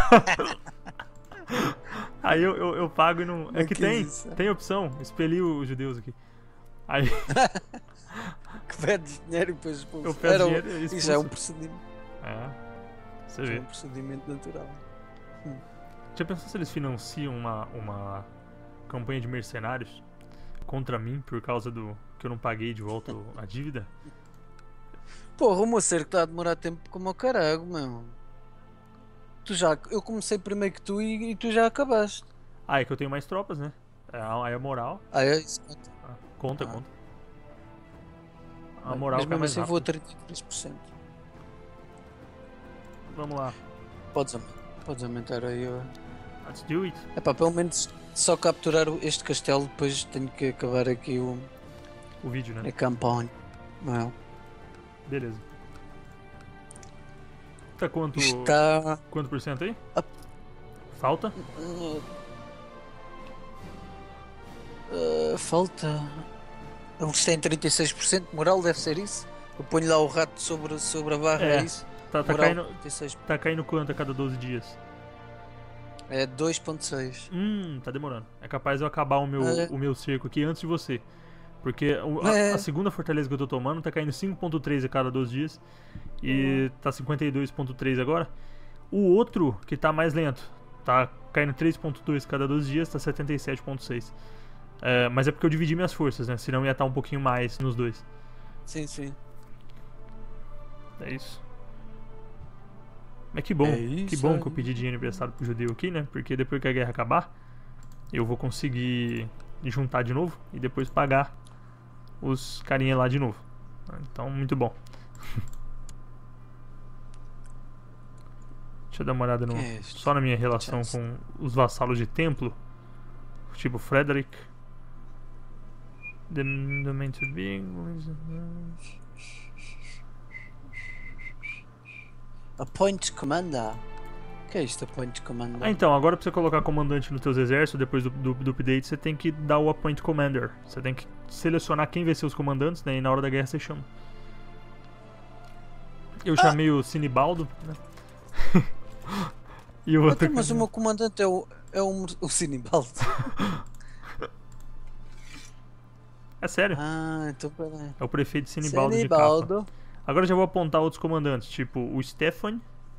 Aí eu, eu, eu pago e não. É Não que quis tem, isso. tem opção. Expelir os judeus aqui. Aí Que pede dinheiro e depois expulsa. eu peço Era um- dinheiro e Isso é um expulso. procedimento, É, você é vê. um procedimento natural. Já pensou se eles financiam uma, uma campanha de mercenários contra mim por causa do que eu não paguei de volta o- a dívida? Porra, o meu cerco está a demorar tempo como o caralho, meu. Tu já, eu comecei primeiro que tu e, e tu já acabaste. Ah, é que eu tenho mais tropas, né? É, aí a moral. Ah, é isso. Conta. ah, Conta, Ah. conta. A moral Mas que é mesmo mais assim eu vou a rápido. trinta e três por cento. Vamos lá. Podes, aumentar- podes aumentar aí. ó. Let's do it. Epá, pelo menos só capturar o- este castelo, depois tenho que acabar aqui o, O vídeo, né? a campanha. Não. Beleza. Tá quanto, Está. quanto por cento aí? Ah. Falta? Uh, uh, falta. Isto tem trinta e seis por cento de moral, deve ser isso. Eu ponho lá o rato sobre, sobre a barra, é, É. isso? Tá, tá, Moral, caindo, trinta e seis. tá caindo quanto a cada doze dias? É dois ponto seis. Hum, tá demorando. É capaz de eu acabar o meu, É. o meu cerco aqui antes de você. Porque o- a, É. a segunda fortaleza que eu tô tomando tá caindo cinco ponto três a cada doze dias. E tá cinquenta e dois ponto três agora. O outro, que tá mais lento, tá caindo três ponto dois a cada doze dias, tá setenta e sete ponto seis. É, mas é porque eu dividi minhas forças, né? Senão ia estar um pouquinho mais nos dois. Sim, sim. É isso. Mas que bom, É que isso bom aí. que eu pedi dinheiro emprestado pro judeu aqui, né? Porque depois que a guerra acabar, eu vou conseguir juntar de novo e depois pagar os carinha lá de novo. Então, muito bom. Deixa eu dar uma olhada no, Quem é este? só na minha relação Chance. com os vassalos de templo. Tipo Frederick. The, the main to be. Appoint Commander. O que é isto, Appoint Commander? Ah, então, agora pra você colocar comandante nos teus exércitos, depois do, do, do update, você tem que dar o Appoint Commander. Você tem que selecionar quem vai ser os comandantes, né? E na hora da guerra você chama. Eu chamei o Sinibaldo, né? E o Ah, outro. então, mas o meu comandante é o, é o, o Sinibaldo. É sério, Ah, então peraí. é o prefeito Sinibaldo, de capa. Sinibaldo. Agora eu já vou apontar outros comandantes, tipo o Stefan.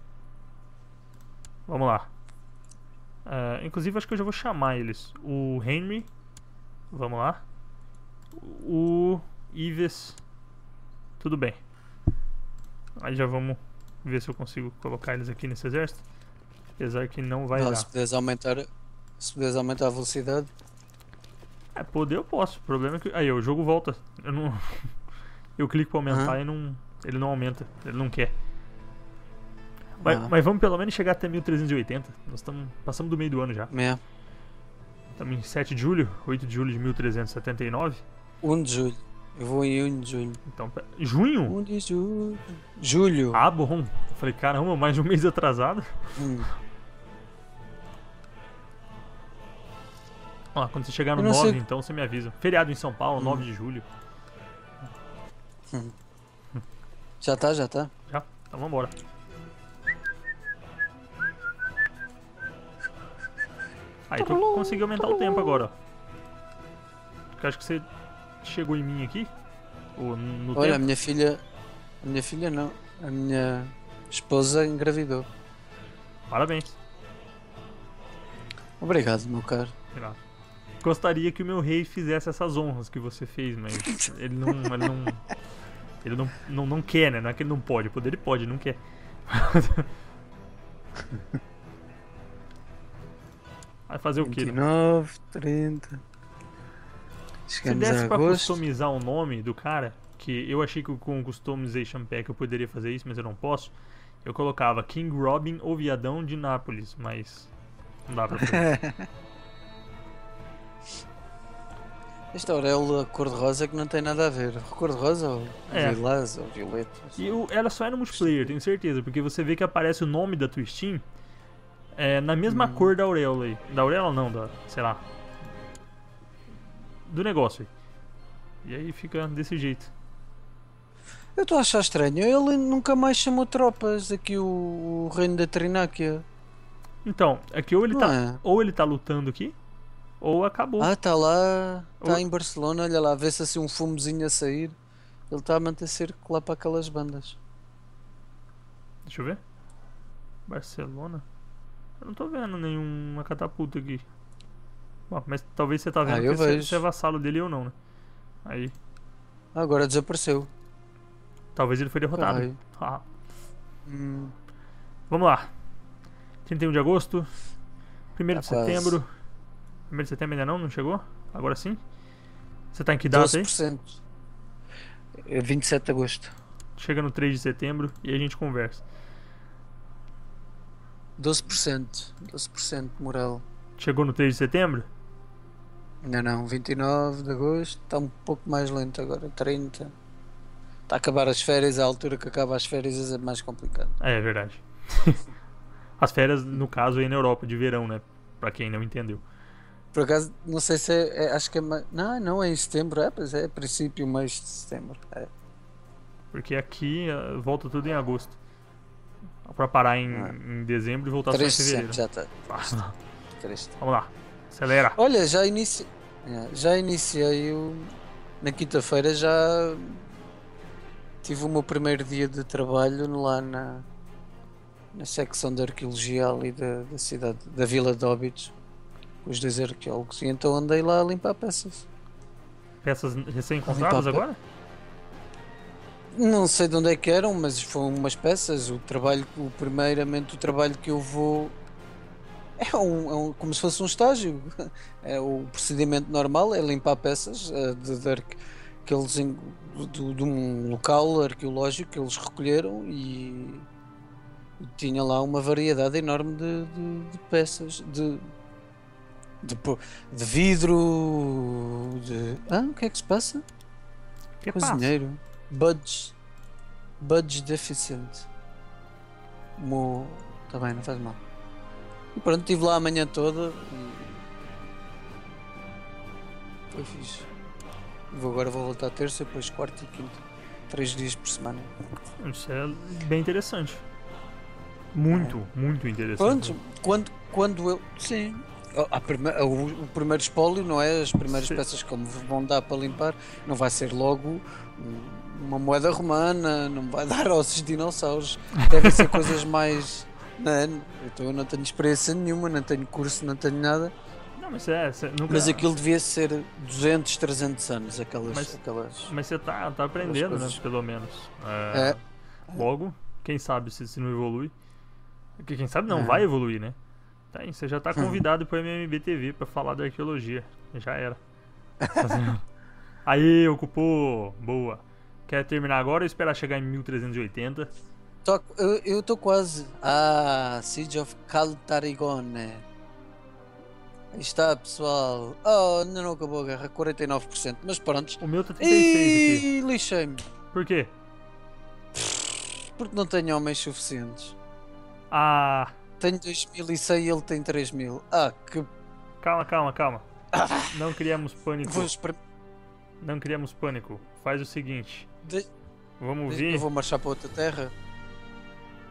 Vamos lá. Ah, inclusive, acho que eu já vou chamar eles. O Henry. Vamos lá. O Ives. Tudo bem. Aí já vamos ver se eu consigo colocar eles aqui nesse exército. Apesar que não vai Ah, dar. se puderes aumentar, se puderes aumentar a velocidade. É, poder eu posso. O problema é que. Aí, o jogo volta. Eu não. Eu clico pra aumentar Aham. e não. Ele não aumenta. Ele não quer. Mas, Ah. mas vamos pelo menos chegar até mil trezentos e oitenta. Nós estamos. Passamos do meio do ano já. É. Estamos em sete de julho, oito de julho de mil trezentos e setenta e nove. um de julho. Eu vou em um de julho. Então, pe- junho? um de julho. Julho. Ah, bom. Eu falei, caramba, mais de um mês atrasado. Hum. Ó, quando você chegar no Eu não nove, sei- então você me avisa. Feriado em São Paulo, Hum. nove de julho. Já tá, já tá. Já? Então vambora. Aí tu conseguiu aumentar o tempo agora, ó. Porque eu acho que você chegou em mim aqui. Ou no Olha, a tempo. minha filha. A minha filha não. A minha esposa engravidou. Parabéns. Obrigado, meu caro. Irado. Gostaria que o meu rei fizesse essas honras que você fez, mas ele não. Ele não. Ele não, não, não quer, né? Não é que ele não pode. Poder ele pode, não quer. Vai fazer o quê? vinte e Né? nove, trinta. Se Chegamos desse a pra agosto. customizar o nome do cara, que eu achei que com o Customization Pack eu poderia fazer isso, mas eu não posso. Eu colocava King Robin ou Viadão de Nápoles, mas não dá pra fazer. Esta auréola cor-de-rosa que não tem nada a ver. Cor-de-rosa ou É. lilás ou violeta? E o- ela só é no multiplayer, tenho certeza, porque você vê que aparece o nome da tua Steam é, na mesma Hum. cor da auréola aí. Da auréola não, da, sei lá. Do negócio aí. E aí fica desse jeito. Eu estou a achar estranho. Ele nunca mais chamou tropas aqui, o, o reino da Trináquia. Então, é que ou ele, Não tá, é? ou ele tá lutando aqui, ou acabou. Ah, está lá. Está O- em Barcelona. Olha lá, vê-se assim um fumozinho a sair. Ele está a manter cerco lá para aquelas bandas. Deixa eu ver. Barcelona? Eu não tô vendo nenhuma catapulta aqui. Bom, mas talvez você tá vendo Ah, eu porque você, vejo. você é vassalo dele ou não, né? Aí, Ah, agora desapareceu. talvez ele foi derrotado. Caralho. Ah, Hum, vamos lá. trinta e um de agosto. primeiro de Tá quase. setembro. primeiro de setembro ainda não? Não chegou? Agora sim? Você tá em que data doze aí? por cento. É vinte e sete de agosto. Chega no três de setembro e a gente conversa. doze por cento. doze por cento moral. Chegou no três de setembro? Não, não. vinte e nove de agosto. Está um pouco mais lento agora. trinta. Está a acabar as férias. A altura que acaba as férias é mais complicado. É, é verdade. As férias, no caso, aí na Europa, de verão, né? Pra quem não entendeu. Por acaso, não sei se é. é- acho que é mais. Não, não é em setembro. É, pois é. Princípio, mês de setembro. É. Porque aqui eh, volta tudo em agosto. Pra parar em, Ah. em dezembro e voltar três só em de fevereiro. setembro, já está. Ah, Triste. vamos lá. Acelera. Olha, já iniciei. Já iniciei o. Na quinta-feira já tive o meu primeiro dia de trabalho lá na, na secção de arqueologia ali da, da cidade, da Vila de Óbidos, com os dois arqueólogos. E então andei lá a limpar peças. Peças recém-encontradas Limpar agora? Não sei de onde é que eram, mas foram umas peças. O trabalho, o, primeiramente o trabalho que eu vou é, um, é um- como se fosse um estágio. É, o procedimento normal é limpar peças eh, de, de, arque- que eles en- do- de um local arqueológico que eles recolheram e, e tinha lá uma variedade enorme de, de- de peças de, de, po- de vidro, de. Ah, o que é que se passa? Que passa? Cozinheiro. Budge. Budge deficient. Mo... Tá bem, não faz mal. E pronto, estive lá a manhã toda e. Foi fixe. Vou agora vou voltar terça, depois quarta e quinta. Três dias por semana. Isso é bem interessante. Muito, muito interessante. Pronto, quando, quando eu. Sim. A prime- o, o primeiro espólio, não é? As primeiras Sim. peças que me vão dar para limpar, não vai ser logo um- uma moeda romana, não vai dar ossos de dinossauros. Devem ser coisas mais. Não, então eu não tenho experiência nenhuma, não tenho curso, não tenho nada. Não, mas é, você nunca. Mas aquilo devia ser duzentos, trezentos anos, aquelas. Mas- aquelas... Mas você tá, tá aprendendo, né? coisas. Pelo menos. É, É. Logo, quem sabe se, se não evolui. Porque quem sabe não É. vai evoluir, né? Tá aí, você já tá Hum. convidado pro M M B T V pra falar da arqueologia. Já era. Aí, ocupou. Boa. Quer terminar agora ou esperar chegar em mil trezentos e oitenta? Tô- eu- eu estou quase. Ah, Siege of Caltarigone. Aí está, pessoal. Oh, ainda não acabou a guerra, quarenta e nove por cento. Mas pronto. O meu tá trinta e seis aqui. E lixei-me. Por quê? Porque não tenho homens suficientes. Ah. Tenho dois mil e cem e ele tem três mil. Ah, que. Calma, calma, calma. Não criamos pânico. Vou esper- Não criamos pânico. Faz o seguinte. de- Vamos Eu ver. vou marchar para outra terra.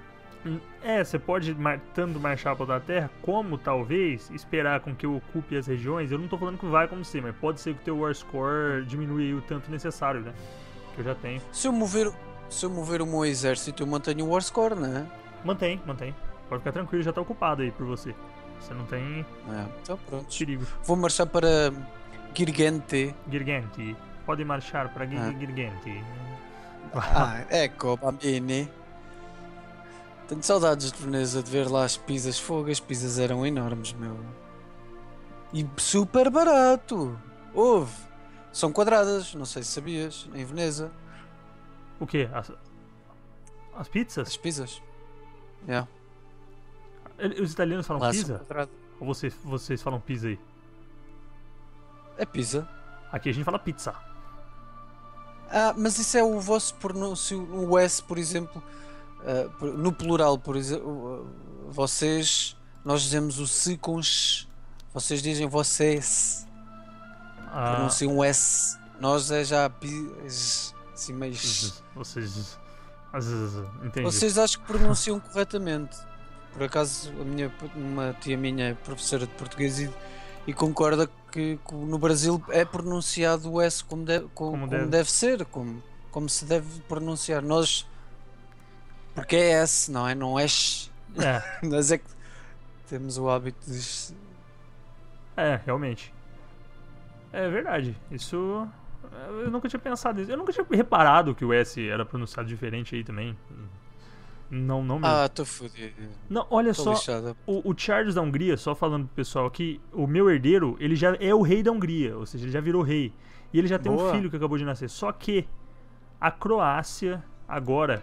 É, você pode, mar- tanto marchar pela Terra, como talvez esperar com que eu ocupe as regiões. Eu não tô falando que vai acontecer, mas pode ser que o teu War Score diminua aí o tanto necessário, né? Que eu já tenho. Se eu mover, se eu mover o meu exército, eu mantenho o War Score, não é? Mantém, mantém. Pode ficar tranquilo, já tá ocupado aí por você. Você não tem É, então pronto. perigo. Vou marchar para Girgente. Girgenti. Pode marchar para Gir- Ah. Girgenti. Ah, ecco, bambini. Tenho saudades de Veneza, de ver lá as pizzas. Fogo, as pizzas eram enormes, meu. E super barato. Houve. São quadradas, não sei se sabias, em Veneza. O quê? As, as As pizzas? pizzas. Yeah. Ele- Os italianos falam Lá são pizza? quadradas. Ou vocês, vocês falam pizza aí? É pizza. Aqui a gente fala pizza. Ah, mas isso é o vosso pronúncio, o S, por exemplo, ah, por- no plural, por exemplo, vocês, nós dizemos o se com x, vocês dizem vocês, Ah, pronunciam o S, nós é já pi- assim meio x. vocês. Às vezes. Entendi. Vocês acho que pronunciam corretamente. Por acaso, a minha, uma tia minha é professora de português e, e concorda que, que no Brasil é pronunciado o S como, de- como- Como como deve. deve. ser, como, como se deve pronunciar. Nós, porque é S, não é? Não é X. É, Nós é que temos o hábito de. é, realmente. É verdade. Isso. Eu nunca tinha pensado nisso. Eu nunca tinha reparado que o S era pronunciado diferente aí também. Não, não mesmo. Ah, estou fodido. Não, olha Estou só. lixada. O, o Charles da Hungria, só falando pro pessoal aqui, o meu herdeiro, ele já é o rei da Hungria, ou seja, ele já virou rei. E ele já tem um Boa. filho que acabou de nascer. Só que a Croácia, agora,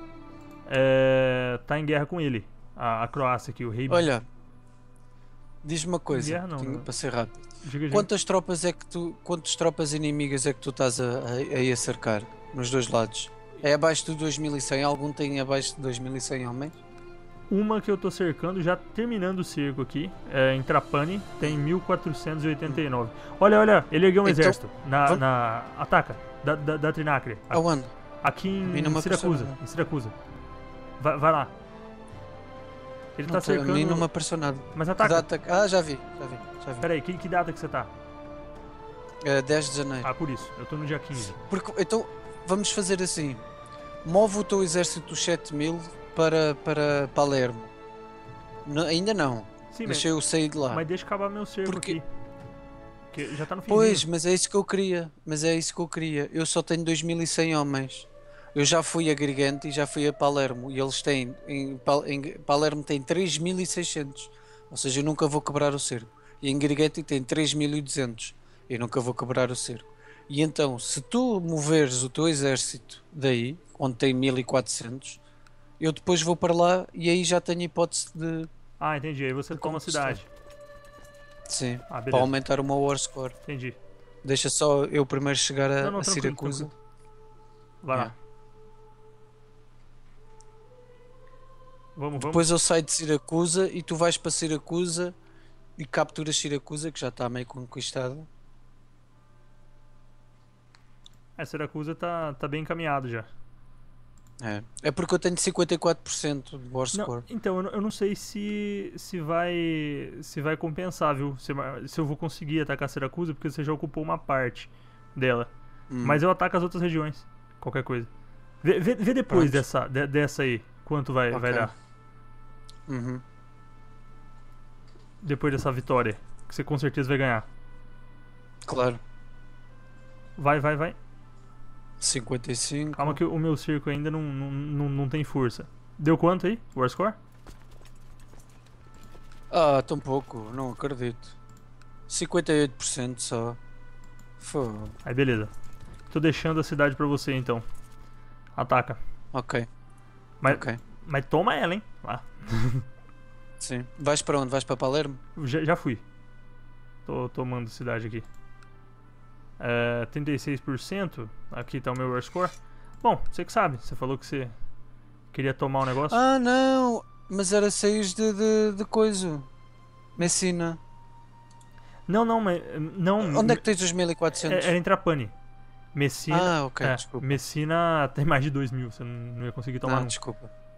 é, tá em guerra com ele. A, a Croácia aqui, o rei... Olha, diz-me uma coisa, Guerra não, tenho- não. para ser rápido. Diga, diga. Quantas tropas é que tu. Quantas tropas inimigas é que tu estás a, a, a ir a cercar? Nos dois lados? É abaixo de dois mil e cem? Algum tem abaixo de dois mil e cem homens? Uma que eu tô cercando, já terminando o cerco aqui, é, em Trapani, tem mil quatrocentos e oitenta e nove. Olha, olha, ele ergueu um Então, exército. Na, vamos- na... Ataca, da, da, da Trinacre. A- Aonde? Aqui mim em não me Siracusa. apareceu Em Siracusa. Vai, vai lá. Ele Não tá tá- A mim cercando. não me apareceu nada. Mas Que ataca. data? Ah, já vi, já vi, já vi. Pera aí, que, que data que você tá? É dez de janeiro. Ah, por isso. Eu tô no dia quinze. Porque, então, vamos fazer assim. Move o teu exército dos sete mil para, para Palermo. Não- ainda não. Sim, Deixa mas, eu sair de lá. mas deixa acabar meu cerco Porque- aqui. Que já tá no fim. Pois, mas é isso que eu queria. Mas é isso que eu queria. Eu só tenho dois mil e cem homens. Eu já fui a Agrigente e já fui a Palermo. E eles têm. Em, Pal- em Palermo tem três mil e seiscentos. Ou seja, eu nunca vou quebrar o cerco. E em Agrigente tem três mil e duzentos. Eu nunca vou quebrar o cerco. E então, se tu moveres o teu exército daí, onde tem mil e quatrocentos, eu depois vou para lá e aí já tenho hipótese de. Ah, entendi. Aí você de toma a conquistar. cidade. Sim, Ah, para beleza. aumentar o meu war score. Entendi. Deixa só eu primeiro chegar a, Não, não, a tranquilo, Siracusa. tranquilo. Vai lá. É. Vamos, vamos. Depois eu saio de Siracusa e tu vais para Siracusa e capturas Siracusa, que já está meio conquistada. A Siracusa tá, tá bem encaminhado já. É. É porque eu tenho cinquenta e quatro por cento de war Não, score. então, eu não, eu não sei se, se vai se vai compensar, viu? Se, se eu vou conseguir atacar a Siracusa, porque você já ocupou uma parte dela. Hum. Mas eu ataco as outras regiões. Qualquer coisa. Vê, vê- vê depois Pronto. dessa, de- dessa aí. Quanto vai, vai Ok. dar. Uhum. Depois dessa vitória. Que você com certeza vai ganhar. Claro. Vai, vai, vai. cinquenta e cinco. Calma que o meu circo ainda não, não, não, não tem força. Deu quanto aí? War score? Ah, tão pouco, não acredito. cinquenta e oito por cento só. Fogo. Aí beleza. Tô deixando a cidade pra você então. Ataca. Ok, Mas, ok. mas toma ela, hein? Lá. Sim. Vais para onde? Vais para Palermo? Já, já fui. Tô tomando cidade aqui. É, trinta e seis por cento. Aqui tá o meu war score. Bom, você que sabe. Você falou que você queria tomar um negócio. Ah, não! Mas era sair de, de, de coisa. Messina. Não, não, mas. Não. Onde é que tens os mil e quatrocentos? É- Era em Trapani. Messina. Ah, ok, é, desculpa. Messina tem mais de dois mil. Você não não ia conseguir tomar Ah, nunca. desculpa.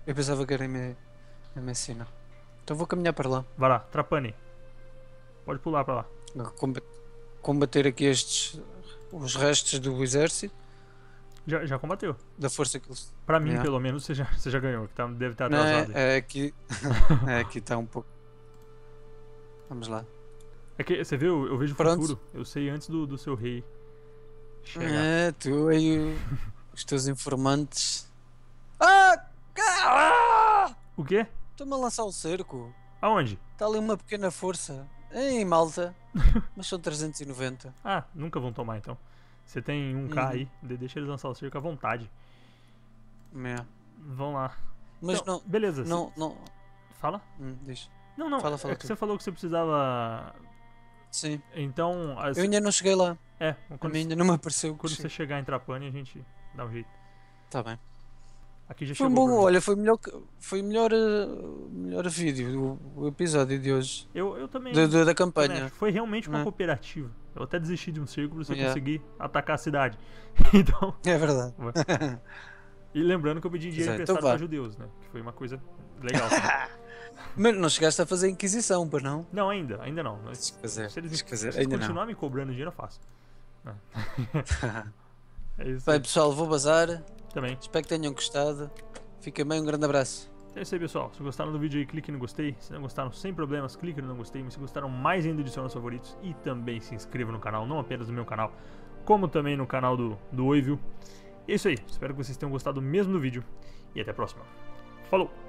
Eu pensava que era em, Me- em Messina. Então vou caminhar para lá. Vai lá, Trapani. Pode pular pra lá. Comba- Combater aqui estes. Os restos do exército. Já, já combateu. Da força que eles. Pra mim, Yeah. pelo menos, você já, você já ganhou. Que tá, deve estar Não, atrasado. é, é aqui. É aqui está um pouco. Vamos lá. É que você viu, eu vejo o Pronto. futuro. Eu sei antes do, do seu rei chegar. É, tu aí o- os teus informantes. Ah! Ah! O quê? Estou-me a lançar o cerco. Aonde? Está ali uma pequena força. Em Malta. Mas são trezentos e noventa. Ah, nunca vão tomar então. Você tem um K Uhum. aí, de- deixa eles lançar o cerco à vontade. É. Vão lá. Mas Então, não. beleza. Não, não. cê- Fala? Hum, diz. Não, não. Fala, fala é que tu. você falou que você precisava. Sim. Então. as- Eu ainda não cheguei lá. É, A quando, mim ainda não me apareceu. que quando você cheguei. chegar em Trapani, a gente dá um jeito. Tá bem. Aqui já Foi um chegou. bom. pra mim. Olha, foi melhor, que- foi melhor, eh, melhor vídeo. O, o episódio de hoje. Eu, eu também. Da, da, da também campanha. acho. Foi realmente uma Né? cooperativa. Eu até desisti de um cerco pra você Yeah. conseguir atacar a cidade. Então. É verdade. E lembrando que eu pedi dinheiro Exato, emprestado então vá. pra judeus, né? Que foi uma coisa legal. também. Mas não chegaste a fazer Inquisição, pois não? Não, ainda, ainda não. Tens que fazer. Se eles, Tens que fazer. se eles Ainda não. continuar me cobrando dinheiro, eu faço. É isso Bem, aí. pessoal, vou bazar. Também. Espero que tenham gostado. Fiquem bem, um grande abraço. É isso aí, pessoal. Se gostaram do vídeo aí, clique no gostei. Se não gostaram, sem problemas, clique no não gostei. Mas se gostaram mais ainda, adicione aos favoritos. E também se inscreva no canal, não apenas no meu canal, como também no canal do, do Oi, viu? É isso aí. Espero que vocês tenham gostado mesmo do vídeo. E até a próxima. Falou!